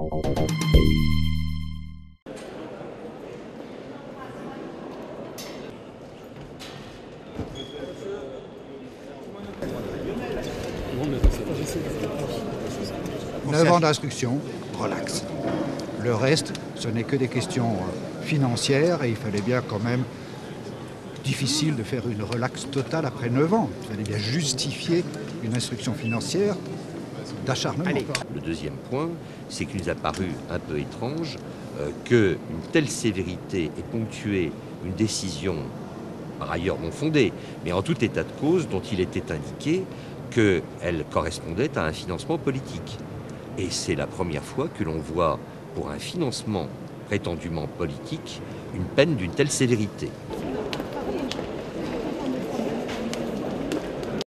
9 ans d'instruction, relax. Le reste, ce n'est que des questions financières et il fallait bien quand même, difficile de faire une relaxe totale après 9 ans. Il fallait bien justifier une instruction financière d'acharnement. Le deuxième point, c'est qu'il nous a paru un peu étrange qu'une telle sévérité ait ponctué une décision, par ailleurs non fondée, mais en tout état de cause, dont il était indiqué qu'elle correspondait à un financement politique. Et c'est la première fois que l'on voit, pour un financement prétendument politique, une peine d'une telle sévérité.